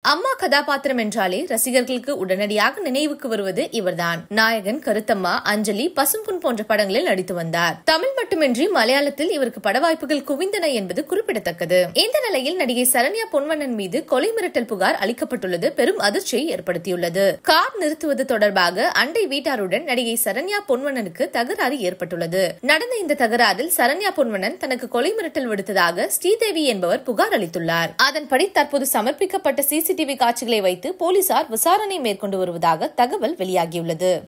அம்மா கதாபாத்திரம் என்றாலே ரசிகர்களுக்கு உடனடியாக நினைவுக்கு வருவது இவர்தான். நாயகன், கருத்தம்மா, அஞ்சலி, பசும்பொன் போன்ற படங்களில் நடித்து வந்தார். தமிழ் மட்டுமின்றி மலையாளத்தில் இவருக்கு பட வாய்ப்புகள் குவிந்தன என்பது குறிப்பிடத்தக்கது. இந்த நிலையில் நடிகை சரண்யா பொன்வண்ணன் மீது கொலை மிரட்டல் புகார் அளிக்கப்பட்டுள்ளது பெரும் அதிர்ச்சியை ஏற்படுத்தியுள்ளது. கார் நிறுத்துவது தொடர்பாக அண்டை வீட்டாருடன் நடிகை சரண்யா பொன்வண்ணனுக்கு தகராறு ஏற்பட்டுள்ளது. நடந்த இந்த தகராறில் சரண்யா பொன்வண்ணன் தனக்கு கொலை மிரட்டல் விடுத்ததாக ஸ்ரீதேவி என்பவர் புகார் அளித்துள்ளார். அதன்படி தற்போது சமர்ப்பிக்கப்பட்ட சிசிடிவி காட்சிகளை வைத்து போலீசார் விசாரணை மேற்கொண்டு வருவதாக தகவல் வெளியாகியுள்ளது.